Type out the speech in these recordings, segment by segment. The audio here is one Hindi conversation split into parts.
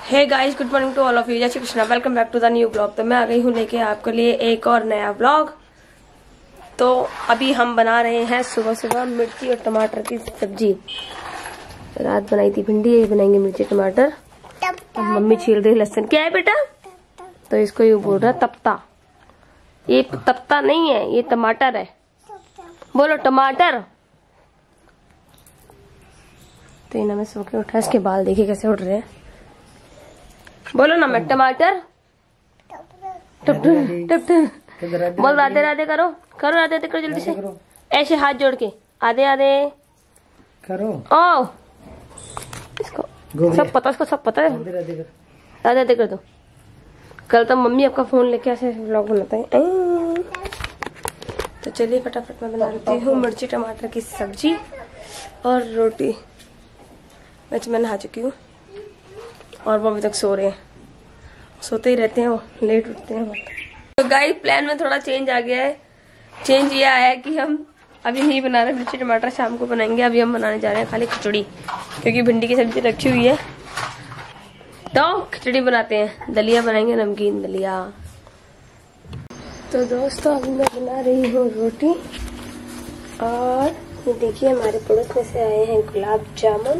Hey guys, good morning to all of you. जय Shri Krishna, welcome back to the new blog. तो मैं आ गई हूँ लेके आपके लिए एक और नया ब्लॉग। तो अभी हम बना रहे हैं सुबह सुबह मिर्ची और टमाटर की सब्जी। रात बनाई थी भिंडी, यही बनाएंगे मिर्ची टमाटर। और मम्मी छील रही लहसुन। क्या है बेटा? तो इसको ये बोल रहा है तप्ता। ये तप्ता नहीं है, ये टमाटर है। बोलो टमाटर। तो ये ना मैं सो के उठा, इसके बाल देखिए कैसे उठ रहे हैं। बोलो ना मैं टमाटर। बोल राधे राधे करो, करो राधे राधे करो जल्दी से, ऐसे हाथ जोड़ के आधे आधे करो। ओ इसको सब पता, इसको सब पता है। राधे राधे कर दो। कल तो मम्मी आपका फोन लेके ऐसे व्लॉग बनाता है। तो चलिए फटाफट मैं बना लेती हूँ मिर्ची टमाटर की सब्जी और रोटी। वैसे मैं नहा चुकी हूँ और वो अभी तक सो रहे हैं। सोते ही रहते हैं, वो लेट उठते हैं। तो गाइस प्लान में थोड़ा चेंज आ गया है। चेंज ये आया है कि हम अभी नहीं बना रहे मिर्ची टमाटर, शाम को बनाएंगे। अभी हम बनाने जा रहे हैं खाली खिचड़ी, क्योंकि भिंडी की सब्जी रखी हुई है। तो खिचड़ी बनाते हैं, दलिया बनाएंगे, नमकीन दलिया। तो दोस्तों अभी मैं बना रही हूँ रोटी। और ये देखिए हमारे पड़ोस में से आए हैं गुलाब जामुन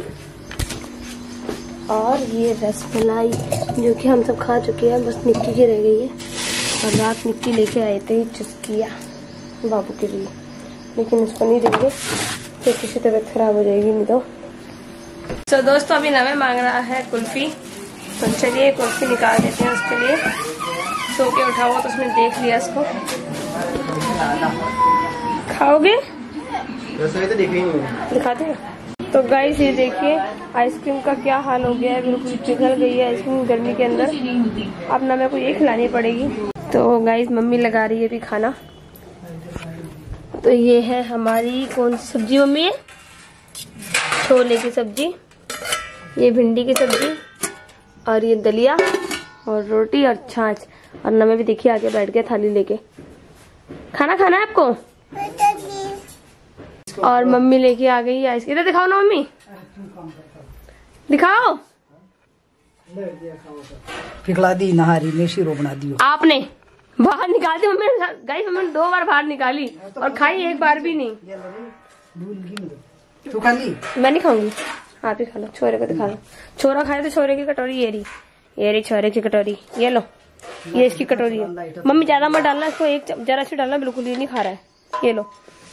और ये रसमलाई, जो कि हम सब खा चुके हैं, बस निक्की की रह गई है। और रात निक्की लेके आए थे चुस्किया बाबू के लिए, लेकिन उसको नहीं देंगे तो किसी तबीयत खराब हो जाएगी नहीं तो। दोस्तों अभी नवे मांग रहा है कुल्फी। तो चलिए कुल्फी निकाल देते हैं उसके लिए। सो के उठा हुआ तो उसने देख लिया इसको। खाओगे? तो दिखा दूंगा। तो गाइस ये देखिए आइसक्रीम का क्या हाल हो गया है, बिल्कुल पिघल गई है आइसक्रीम गर्मी के अंदर। अब ना मेरे को ये खिलानी पड़ेगी। तो गाइस मम्मी लगा रही है अभी खाना। तो ये है हमारी कौन सी सब्जी मम्मी है? छोले की सब्जी, ये भिंडी की सब्जी, और ये दलिया और रोटी और छाछ। और नमे भी देखिए आगे बैठ गया थाली लेके। खाना खाना है आपको? और मम्मी लेके आ गई आइसक्रीम। इधर दिखाओ ना मम्मी, दिखाओ। पिघला दी नहारी में शीरो बना दियो आपने। बाहर निकाल दी मम्मी। गाइस मम्मी ने 2 बार बाहर निकाली और खाई एक बार भी नहीं। तू खा ली? मैं नहीं खाऊंगी, आप ही खा लो। छोरे को दिखा लो। छोरा खाए तो छोरे की कटोरी ये रही छोरे की कटोरी। ये लो, ये इसकी कटोरी है। मम्मी ज्यादा मत डालना इसको, एक जरा सी डालना, बिल्कुल ये नहीं खा रहा है। ये लो।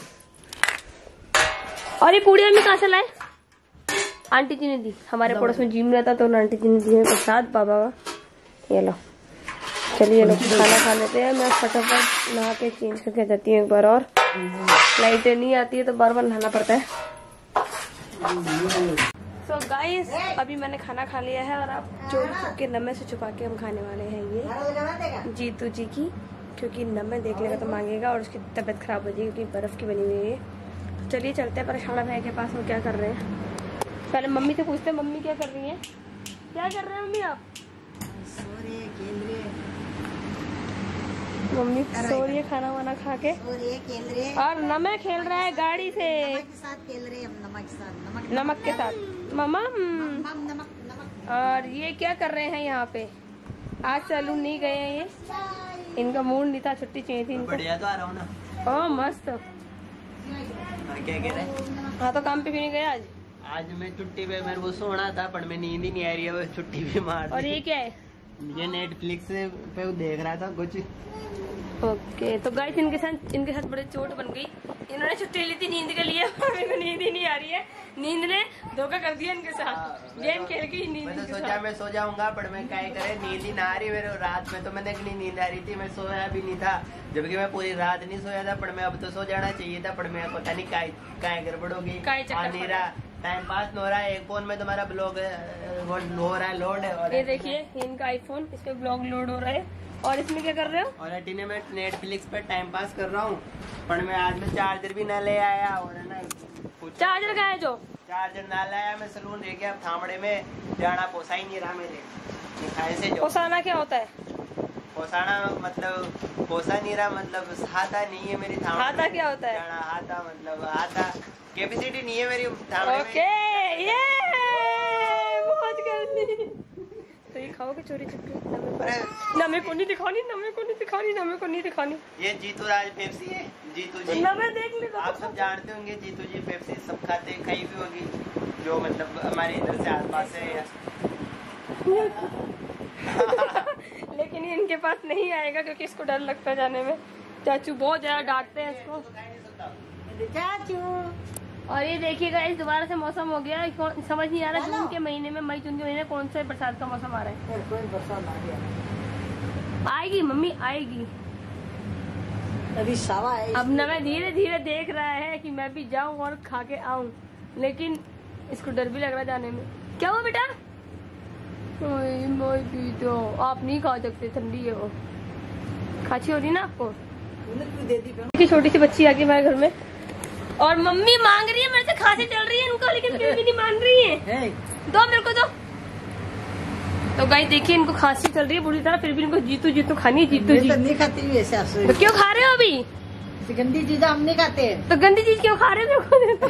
और ये पूड़ी मम्मी कहाँ से लाए? आंटी जी ने दी। हमारे पड़ोस में जिम रहता तो आंटी जी ने दी है प्रसाद बाबा का। ये लो। चलिए लोग खाना खा लेते हैं। मैं फटाफट नहा के चेंज करके जाती हूँ एक बार और। लाइटें नहीं आती है तो बार बार नहाना पड़ता है। सो गाइस अभी मैंने खाना खा लिया है और अब चोर छुप के नमे से छुपा के हम खाने वाले हैं ये जीतू जी की, क्योंकि नमे देख लेगा तो मांगेगा और उसकी तबीयत खराब हो जाएगी, क्योंकि बर्फ की बनी हुई है। तो चलिए चलते हैं परेशान भाई के पास। वो क्या कर रहे हैं पहले मम्मी से पूछते हैं। मम्मी क्या कर रही है? क्या कर रहे हैं मम्मी आप? मम्मी सो रही है खाना वाना खा के। और नमक खेल रहा है गाड़ी से, नमक के साथ मम्मा। और ये क्या कर रहे हैं यहाँ पे? आज सैलून नहीं गए हैं ये, इनका मूड नहीं था, छुट्टी चाहिए थी इनको। बढ़िया तो आ रहा हूँ ना। ओह मस्त। क्या कह रहे? हाँ तो काम पे क्यों नहीं गए आज? आज मैं छुट्टी पे, मेरे को सोना था पर मैं नींद ही नहीं आ रही है, छुट्टी पे मार दी। और ये क्या है? ये नेटफ्लिक्स पे देख रहा था कुछ। ओके तो गाइस इनके साथ बड़े चोट बन गई। इन्होंने छुट्टी ली थी नींद के लिए, मेरे को नींद ही नहीं आ रही है। नींद ने धोखा कर दिया इनके साथ। गेम खेल के ही नींद। मैं तो सोचा मैं सो जाऊंगा पर मैं क्या करे, नींद ही ना आ रही मेरे। रात में तो मैंने इतनी नींद आ रही थी, मैं सोया भी नहीं था, जबकि मैं पूरी रात नहीं सोया था। पर मैं अब तो सो जाना चाहिए था, पर मैं पता नहीं क्या गड़बड़ होगी। टाइम पास हो रहा है। एक फोन में तुम्हारा ब्लॉग हो रहा है लोड है। और ये देखिए इनका आईफोन, इस पे ब्लॉग लोड हो रहा है। और इसमें क्या कर रहे हो? और अटीने में नेटफ्लिक्स पे टाइम पास कर रहा हूँ, पर मैं आज में चार्जर भी ना ले आया। और है ना चार्जर का है जो चार्जर ना लाया, मैं सलून रह गया थामड़े में जाना पोसा ही नहीं रहा मेरे से। जो पोसाना क्या होता है? पोसाना मतलब पोसा नहीं रहा, मतलब हाथा नहीं है मेरी थामड़े। हाथा क्या होता है? हाथा मतलब हाथा कैपेसिटी नहीं है मेरी थामड़े में। ओके ये बहुत गर्मी। तो ये दिखाओगे चोरी चुपके? ना मेरे को नहीं दिखानी, ना मेरे को नहीं दिखानी, ना मेरे को नहीं दिखानी। ये जीतू राज पेप्सी है। जीतू जी ना मैं देख लेगा। आप सब जानते होंगे जीतू जी पेप्सी सब खाते, कहीं भी होगी जो मतलब हमारे इधर से आसपास है या लेकिन ये इनके पास नहीं आएगा क्योंकि इसको डर लगता है जाने में। चाचू बहुत ज्यादा डांटते हैं इसको। चाचू। और ये देखिएगा इस दोबारा से मौसम हो गया, समझ नहीं आ रहा जून के महीने में, मई जून के महीने कौन सा बरसात का मौसम आ रहा है। आएगी मम्मी आएगी अभी सावा है। अब न मैं धीरे धीरे देख रहा है कि मैं भी जाऊं और खा के आऊं, लेकिन इसको डर भी लग रहा जाने में। क्या हुआ बेटा? तो आप नहीं खा सकते, ठंडी है वो। खांसी हो रही ना आपको? देखिए छोटी सी बच्ची आ गई हमारे घर में और मम्मी मांग रही है मेरे से, खांसी चल रही है इनको, लेकिन फिर भी नहीं मान रही है। दो मेरे को दो। तो गाइस देखिए इनको खांसी चल रही है बुरी तरह, फिर भी इनको जीतू जीतू खानी है। जीतू जी नहीं खाती हुई ऐसे आपसे। तो क्यों खा रहे हो अभी? गंदी चीज हम नहीं खाते। तो गंदी चीज क्यों खा रहे हो?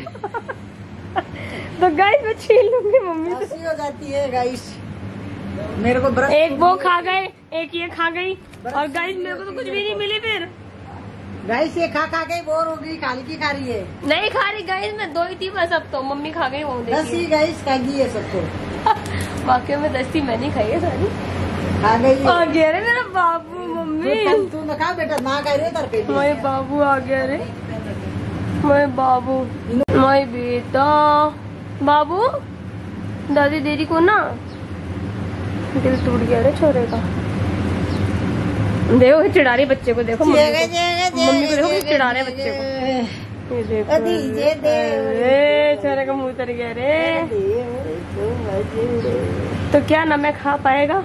तो गाइस मैं छीन लूंगी मम्मी से। हो जाती है गाइस। मेरे को एक वो खा गए, एक ये खा गई, और गाइस मेरे को तो कुछ भी नहीं मिली। फिर गाइस ये खा खा के बोर हो गई, खाली की खा रही है। नहीं खा रही गाइस, मैं दो ही थी बस, अब तो मम्मी खा गई। वो देखिए गाइस खा गई है सबको। वाकई में 10 थी, मैं नहीं खाई है सारी, खा गई। आ गया रे मेरा बाबू। मम्मी तू ना खा बेटा, ना खा रहे पेट। मेरे बाबू आ गया रे, मेरे बाबू, मेरे बेटा बाबू। दादी देरी को ना दिल टूट गया रे छोरे का। देखो चिढ़ा रही बच्चे को, देखो मम्मी को देखो चिढ़ा रहे बच्चे को। ये देखो छोरे का मुंह उतर गया रे। तो क्या ना मैं खा पाएगा?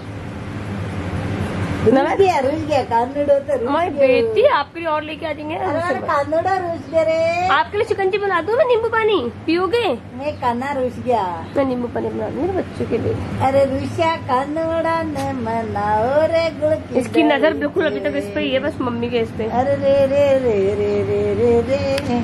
बेटी आपके लिए और लेके आ जाएंगे। आपके लिए शिकंजी बना दूं मैं, नींबू पानी पियोगे? मैं काना रुस गया, मैं नींबू पानी बना दूं मेरे बच्चों के लिए। अरे रुसिया कानोड़ा न मनाओ रे गुड़ की। इसकी नजर बिल्कुल अभी तक इस पे ही है, बस मम्मी के इस पे। अरे रे रे रे रे रे रे रे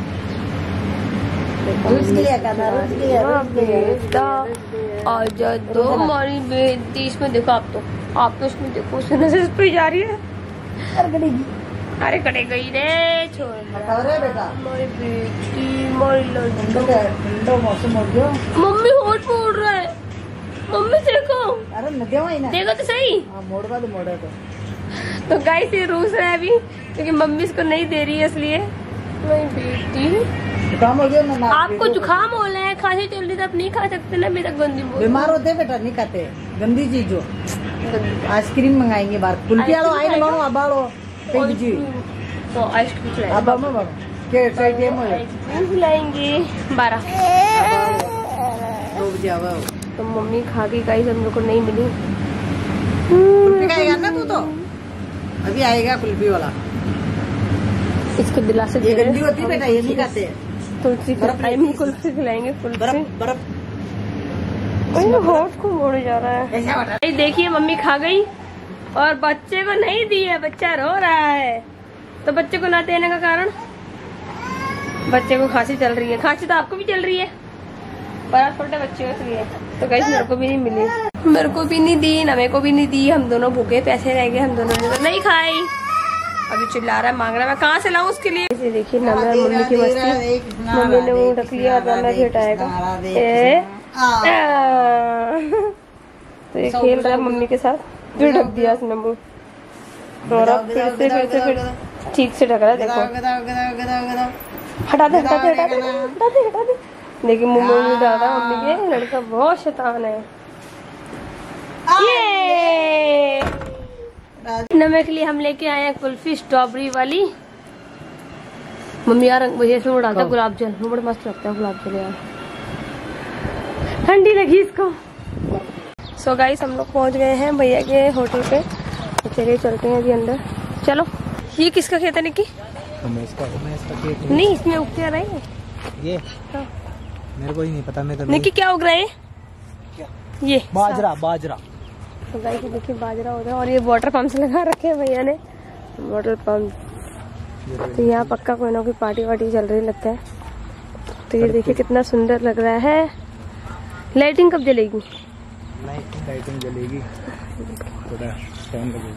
रुस गया काना, रुस गया बेटा। आजा दो हमारी बेटी। इसमें देखो आप तो इसमें देखो उसकी नजर इस पे जा रही है। अरे कटे गई रे छोड़ बेटा। मेरी बेटी मेरी लड़की। ठंडो मौसम हो गया। मम्मी होठ फोड़ रहा है, मम्मी देखो। अरे न देखो तो सही। मोड़ तो गाइस ये रूस रहा है अभी क्योंकि मम्मी इसको नहीं दे रही है, इसलिए। मेरी बेटी जुकाम हो गया ना। आपको जुकाम हो रहा है, खांसी चल रही है, आप नहीं खा सकते ना बेटा। गंदी बीमार होते बेटा, नहीं खाते गंदी चीज। जो आइसक्रीम मंगाएंगे बाहर, कुल्फी आलो आई ना बाड़ो अबाड़ो कई जी। तो आइसक्रीम खिलाएंगे। अब हम बाड़ो के टाइम हो आइसक्रीम खिलाएंगे 12 बजे आओ। तो मम्मी खा के गाइस हम लोग को नहीं मिली। कुल्फी खाएगा ना तू? तो अभी आएगा कुल्फी वाला। इसको दिला से ये गंदी होती है बेटा, ये नहीं खाते। तुलसी कुल्फी खिलाएंगे। कुल्फी बर्फ होठ को मोड़ जा रहा है। देखिए मम्मी खा गई और बच्चे को नहीं दी है, बच्चा रो रहा है। तो बच्चे को ना देने का कारण, बच्चे को खांसी चल रही है। खांसी तो आपको भी चल रही है पर आप छोटे बच्चे हो इसलिए। तो गाइस मेरे को भी नहीं मिली, मेरे को भी नहीं दी, ना मेरे को भी नहीं दी। हम दोनों भूखे पैसे रह गए, हम दोनों ने तो नहीं खाई। अभी चिल्ला रहा है, मांग रहा है, मैं कहाँ से लाऊं उसके लिए। इसे देखिए ना मैं मम्मी की मस्ती, मम्मी ने मुँह ढक लिया, अब मैं घटाएगा। तो ये खेल रहा है मम्मी के साथ, फिर ढक दिया उसने मुँह और अब फिर ठीक से ढक रहा है। देखो हटा दे हटा दे हटा दे हटा दे हटा दे। देखिए मुँह में डाला मम्मी के। लड़का बहुत शैतान है। ये नमक के लिए हम लेके आए हैं कुल्फी स्ट्रॉबेरी वाली। मम्मी यार भैया से डालता गुलाब जल, वो बड़ा मस्त लगता है गुलाब जल यार। ठंडी लगी इसको। सो गाइस हम लोग पहुंच गए हैं भैया के होटल पे। तो चलिए चलते हैं अभी अंदर। चलो। ये किसका खेत है निक्की? खेत नहीं, इसमें उग क्या रहा है ये? हाँ। मेरे को ही नहीं पता। मैं तो निक्की क्या उग रहा है ये? बाजरा। तो गाइस देखिए बाजरा हो रहा है और ये वाटर पंप से लगा रखे हैं भैया ने, वाटर पंप। तो यहाँ पक्का कोई ना कोई पार्टी वार्टी चल रही लगता है। तो ये देखिए कितना सुंदर लग रहा है। लाइटिंग कब जलेगी? लाइटिंग जलेगी, थोड़ा टाइम लगेगा।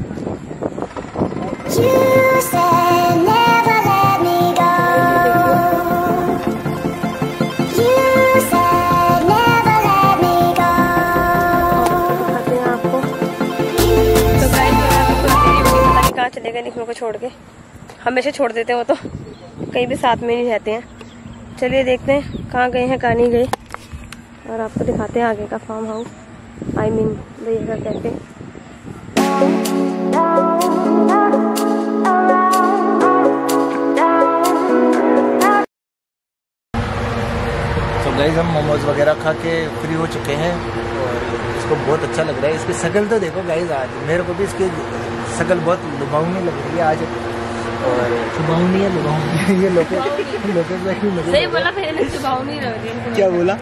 चलेगा निखिल को छोड़ के, हमेशा छोड़ देते हैं वो तो, कहीं भी साथ में नहीं रहते हैं। चलिए देखते हैं कहाँ गए हैं कहाँ नहीं गए, और आपको दिखाते हैं आगे का फार्म हाउस, आई मीन भैया का कैफे। तो गाइस हम मोमोज वगैरह खा के फ्री हो चुके हैं और इसको बहुत अच्छा लग रहा है। इसकी शक्ल तो देखो गाइस, आज मेरे को भी इसकी शक्ल बहुत लुभावनी लग रही है आज, और लुभावनी है ये लोकेश सही बोला भैया ने, लुभावनी लग रही है। क्या बोला?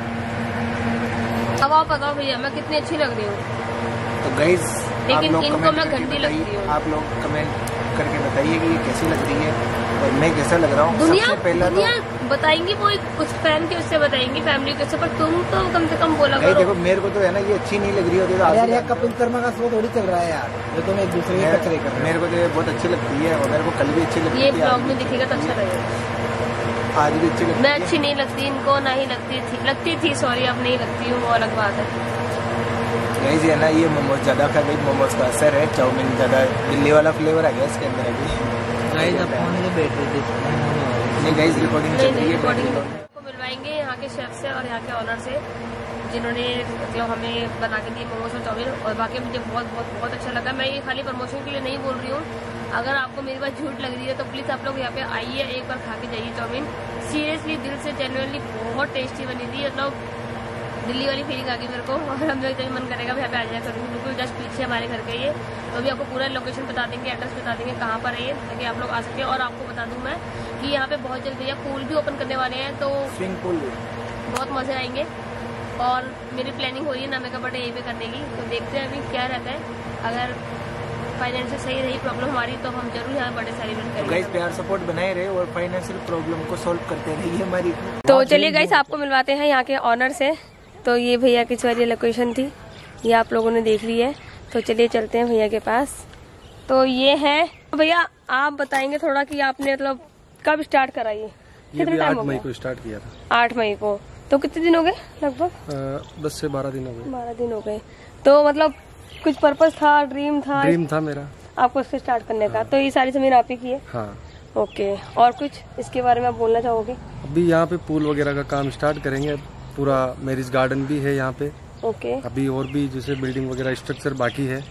अब आप बताओ भैया मैं कितनी अच्छी लग रही हूँ? तो गाइस लेकिन इनको मैं घंटी लगती हूँ। आप लोग कमेंट करके बताइए कि ये कैसी लग रही है और मैं कैसा लग रहा हूँ। दुनिया पहला दुनिया बताएंगी, वो कुछ फैन के उससे बताएंगी, फैमिली के उससे, पर तुम तो कम से कम बोला करो। देखो मेरे को तो है ना ये अच्छी नहीं लग रही होती तो यार कपिल शर्मा का शो थोड़ी चल रहा है यार, ये तो मैं एक दूसरे के कचरे कर रहा हूं। मेरे को तो ये बहुत अच्छी लगती है और मेरे को कल भी अच्छी लगती है। ये ब्लॉग में दिखेगा तो अच्छा लगेगा। आज भी अच्छी लगती मैं अच्छी नहीं लगती, इनको ना ही लगती थी सॉरी, अब नहीं लगती हूँ, वो अलग बात है। गाइस ये ना ये मोमोज ज्यादा खा गई, मोमोज का असर है, चाउमीन ज्यादा दिल्ली वाला फ्लेवर आ गया इसके अंदर अभी। गाइस अब फोन में बैठ रही थी नहीं गाइस, रिकॉर्डिंग चल रही है। को मिलवाएंगे यहाँ के शेफ से और यहाँ के ऑनर से, जिन्होंने मतलब हमें बना के दिए मोमोज और चाउमीन, और बाकी मुझे बहुत बहुत बहुत अच्छा लगा। मैं ये खाली प्रमोशन के लिए नहीं बोल रही हूँ, अगर आपको मेरी बात झूठ लग रही है तो प्लीज आप लोग यहाँ पे आइए, एक बार खा के जाइए चाउमीन। सीरियसली दिल से जेन्युइनली बहुत टेस्टी बनी थी, मतलब दिल्ली वाली फीलिंग आ गई मेरे को, और हम लोग जब मन करेगा यहाँ पे आ जाया करूँगी। बिल्कुल जस्ट पीछे हमारे घर के ये, तो अभी आपको पूरा लोकेशन बता देंगे, एड्रेस बता देंगे कहाँ पर है ये, ताकि आप लोग आ सके। और आपको बता दूँ मैं कि यहाँ पे बहुत जल्द भैया पूल भी ओपन करने वाले हैं, तो स्विमिंग पूल बहुत मजे आएंगे। और मेरी प्लानिंग हो रही है नामे का बर्थडे यहीं पे करने की, तो देखते हैं अभी क्या रहता है। अगर फाइनेंशियल सही रही प्रॉब्लम हमारी तो हम जरूर यहाँ बर्थडे सेलिब्रेट करेंगे। गाइस प्यार सपोर्ट बनाए रहे और फाइनेंशियल प्रॉब्लम को सॉल्व करते रहिए हमारी। तो चलिए गाइस आपको मिलवाते हैं यहाँ के ऑनर से। तो ये भैया की सारी लोकेशन थी, ये आप लोगों ने देख ली है, तो चलिए चलते हैं भैया के पास। तो ये है भैया, आप बताएंगे थोड़ा कि आपने मतलब कब स्टार्ट करा ये कितने टाइम हो गया? 8 मई को स्टार्ट किया था। 8 मई को, तो कितने दिन हो गए लगभग? 10 से 12 दिन हो गए। 12 दिन हो गए। तो मतलब कुछ पर्पस था, ड्रीम था मेरा आपको इससे स्टार्ट करने का, तो ये सारी जमीन आप ही की है? हाँ। ओके, और कुछ इसके बारे में आप बोलना चाहोगे? अभी यहाँ पे पूल वगैरह का काम स्टार्ट करेंगे, पूरा मैरिज गार्डन भी है यहाँ पे। ओके। अभी और भी जैसे बिल्डिंग वगैरह स्ट्रक्चर बाकी है।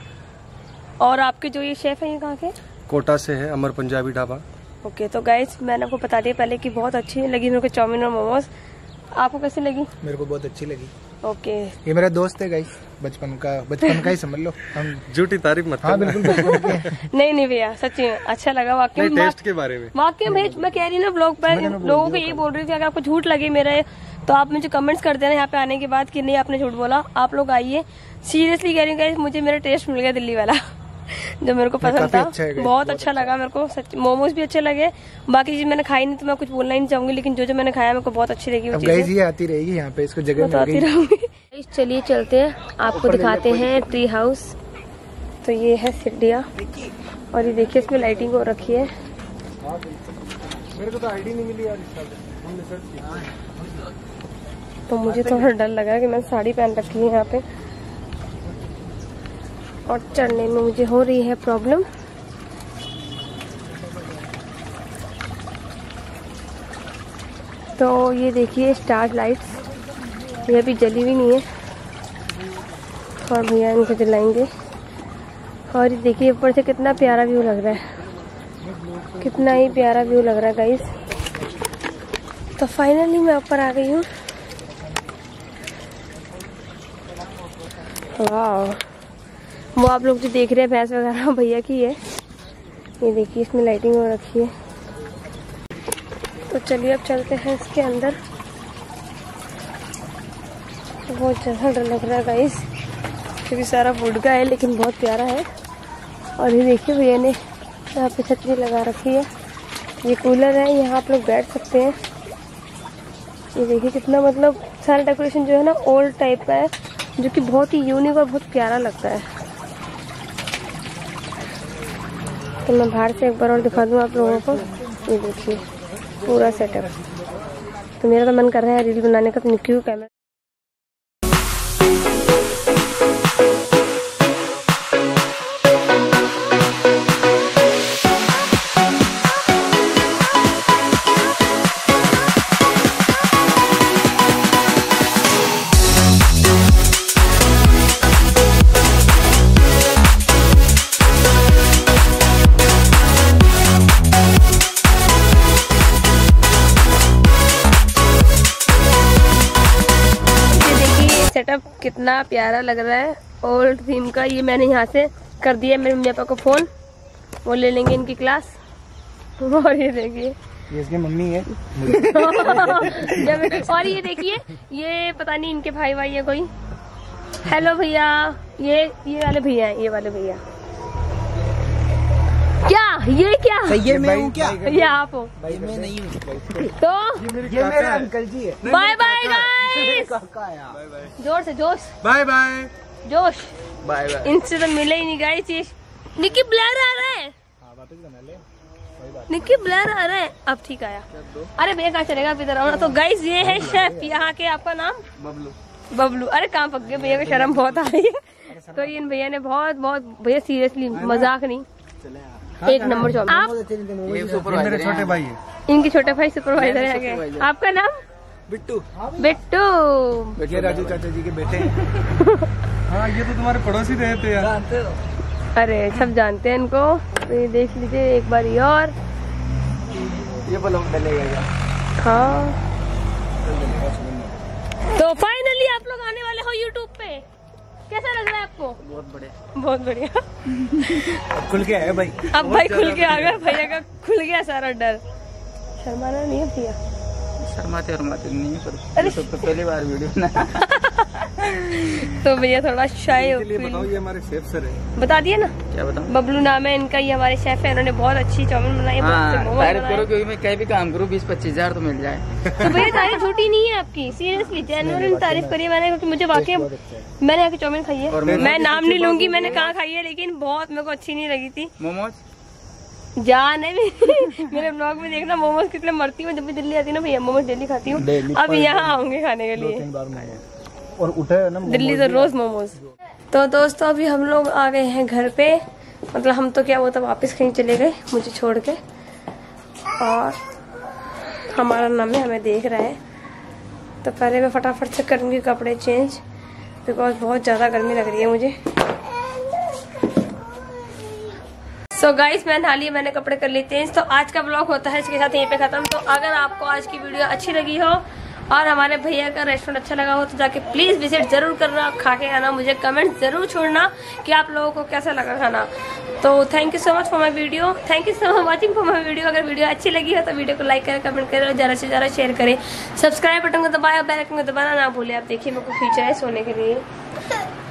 और आपके जो ये शेफ है ये कहाँ के? कोटा से है, अमर पंजाबी ढाबा। ओके, तो गाइस मैंने आपको बता दिया पहले कि बहुत अच्छी लगी मेरे को चाउमीन और मोमोज, आपको कैसी लगी? मेरे को बहुत अच्छी लगी। ओके, ये मेरा दोस्त है गाइस, बचपन का ही समझ लो, हम झूठी तारीफ मत। हाँ बिल्कुल नहीं भैया सच्ची में अच्छा लगा वाकई में। टेस्ट के बारे में वाकई में मैं कह रही ना ब्लॉग पर लोगों को यही बोल रही थी, अगर आपको झूठ लगे मेरा तो आप मुझे कमेंट्स कर देना यहाँ पे आने के बाद कि नहीं आपने झूठ बोला। आप लोग आइए, सीरियसली कह रही हूँ गाइस, मुझे मेरा टेस्ट मिल गया दिल्ली वाला जो मेरे को पसंद था, बहुत अच्छा लगा मेरे को सच। मोमोज भी अच्छे लगे, बाकी चीज मैंने खाई नहीं तो मैं कुछ बोलना ही नहीं चाहूंगी, लेकिन जो मैंने खाया मेरे को बहुत अच्छी लगी। ये आती रहेगी यहाँ पे, इसको जगह तो आती रहूंगी। चलिए चलते हैं, आपको दिखाते हैं ट्री हाउस। तो ये है सीढ़ियाँ, और ये देखिए इसमें लाइटिंग हो रखी है। मेरे को तो आईडी नहीं मिली यार, हमने सर्च किया तो मुझे थोड़ा डर लगा कि मैंने साड़ी पहन रखी है यहाँ पे, और चढ़ने में मुझे हो रही है प्रॉब्लम। तो ये देखिए स्टार लाइट्स, ये अभी जली भी नहीं है, और भैया इनको जलाएंगे। और ये देखिए ऊपर से कितना प्यारा व्यू लग रहा है, कितना ही प्यारा व्यू लग रहा है गाइस। तो फाइनली मैं ऊपर आ गई हूँ। वाह, वो आप लोग जो देख रहे हैं भैंस वगैरह भैया की है, ये देखिए इसमें लाइटिंग हो रखी है। तो चलिए अब चलते हैं इसके अंदर। बहुत ज़्यादा डर लग रहा है गाइस, क्योंकि सारा वुड का है, लेकिन बहुत प्यारा है। और ये देखिए भैया ने यहाँ पे छतरी लगा रखी है, ये कूलर है, यहाँ आप लोग बैठ सकते हैं। ये देखिए कितना मतलब सारा डेकोरेशन जो है ना ओल्ड टाइप का है, जो कि बहुत ही यूनिक और बहुत प्यारा लगता है। तो मैं बाहर से एक बार और दिखा दूँ आप लोगों को। ये देखिए पूरा सेटअप। तो मेरा तो मन कर रहा है रील बनाने का, तो क्यों कैमरा। सेटअप कितना प्यारा लग रहा है ओल्ड थीम का। ये मैंने यहाँ से कर दिया मेरे मम्मी पापा को फोन, वो ले लेंगे इनकी क्लास। और ये देखिए ये इसकी मम्मी है। और ये देखिए ये पता नहीं इनके भाई भाई है कोई। हेलो भैया, ये वाले भैया हैं, ये वाले भैया। क्या ये क्या ये मैं हूँ क्या? ये आप हो? भाई मैं नहीं हूँ। तो ये मेरे अंकल जी है। Bye bye guys. जोर से जोश। बाय बाय जोश। Bye bye. इनसे तो मिले ही नहीं गाइस। ये निकी ब्लर आ रहा है। निकी ब्लर आ रहा है। अब ठीक आया। अरे भैया कहाँ चलेगा आप इधर आओ। तो गाइस ये है शेफ यहाँ के। आपका नाम? बबलू। बबलू। अरे कहाँ पक गए भैया को शर्म बहुत आ रही है। तो इन भैया ने बहुत भैया सीरियसली मजाक नहीं, एक नंबर जॉब। आप मेरे छोटे भाई है। इनके छोटे भाई सुपरवाइजर है आगे। आपका नाम? बिट्टू। बिट्टू। ये राजू चाचा जी के बेटे हैं। हाँ ये तो तुम्हारे पड़ोसी रहते हैं यार। अरे सब जानते हैं इनको। तो ये देख लीजिए एक बार और। ये ब्लॉग डलेगा। हाँ तो फाइनली आप लोग आने वाले हो यूट्यूब पे। कैसा लग रहा है आपको? बहुत बढ़िया, बहुत बढ़िया। खुल के है भाई। अब भाई खुल के आ गया। भैया का खुल गया सारा डर। शर्माना नहीं है भैया? शर्माते नहीं है पर अरे सब तो पहली बार वीडियो बना। तो भैया थोड़ा शाय हो। ये हमारे शेफ सर है। बता दिए ना क्या बताऊं? बबलू नाम है इनका। ये हमारे शेफ है। इन्होंने बहुत अच्छी चाउमीन बनाई है। तारीफ करो क्योंकि मैं कहीं भी काम करूँ 20-25 हजार तो मिल जाए। तो भैया तारीफ झूठी नहीं है आपकी, सीरियसली जेन्युइन तारीफ करी मैंने, क्योंकि मुझे वाकई मैंने आके चाउमीन खाई है। मैं नाम नहीं लूंगी मैंने कहाँ खाई है, लेकिन बहुत मेरे को अच्छी नहीं लगी थी। मोमोज जान है मेरे ब्लॉग में देखना मोमोज कितने मरती हूँ। जब भी दिल्ली आती हूँ ना भैया मोमोज डेली खाती हूँ। अब यहाँ आऊंगी खाने के लिए। और उठे ना दिल्ली तो रोज मोमोज। तो दोस्तों अभी हम लोग आ गए हैं घर पे। मतलब हम तो क्या, वो तो वापस कहीं चले गए मुझे छोड़ के। और हमारा मम्मी हमें देख रहा है। तो पहले मैं फटाफट से करूँगी कपड़े चेंज, बिकॉज बहुत ज़्यादा गर्मी लग रही है मुझे। सो गाइस मैं नहा ली, मैंने कपड़े कर लिए चेंज। तो आज का ब्लॉग होता है इसके साथ यहीं पे खत्म। तो अगर आपको आज की वीडियो अच्छी लगी हो और हमारे भैया का रेस्टोरेंट अच्छा लगा हो तो जाके प्लीज विजिट जरूर करना, खा के आना। मुझे कमेंट जरूर छोड़ना कि आप लोगों को कैसा लगा खाना। तो thank you so much for my video. Thank you so much watching for my video. अगर वीडियो अच्छी लगी हो तो वीडियो को लाइक करें, कमेंट करें और ज़्यादा से ज़्यादा शेयर करें। सब्सक्राइब बटन को दबाया, बेल आइकन को दबाना ना भूलें। आप देखिए मेरे को खींच रहा है सोने के लिए।